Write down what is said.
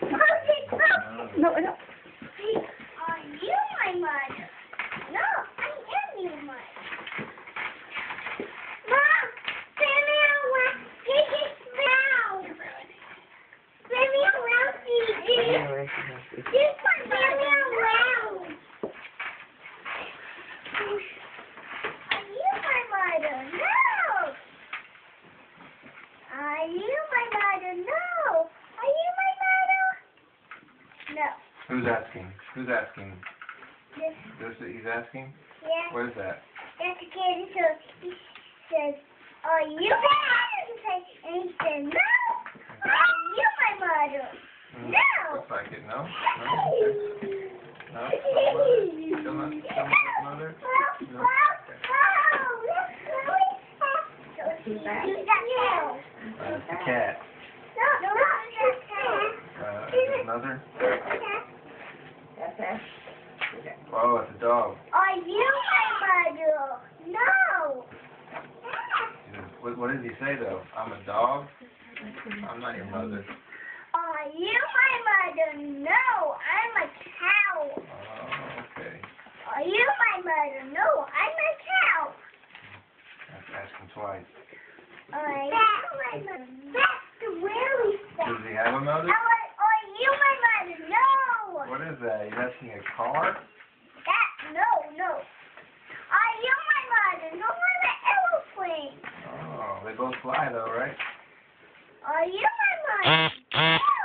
No, no. Are you my mother? No, I am your mother. Mom, spin me around. Gigi, spin me around, Gigi. Just spin me around. Are you my mother? No. Are you my mother? No. Are you my mother? No. Who's asking? Who's asking? This, He's asking? yeah. What is that? That's the kid. So he says, "Are you my mother?" And he said, "No. Are you my mother?" No. Looks like it. No? No? Okay. No? Still not mother? No? Who's that cow? It's the cat. No, that's cow. His mother? Oh, it's a dog. Are you my mother? No. What did he say, though? I'm a dog? I'm not your mother. Are you my mother? No, I'm a cow. Oh, okay. Are you my mother? No, I'm a cow. That's asking twice. Are you my mother? That's the really stuff. Does he have a mother? Are you my mother? No. What is that? He's asking a car? No. Are you my mother? No, I'm an aeroplane. Oh, they both fly, though, right? Are you my mother?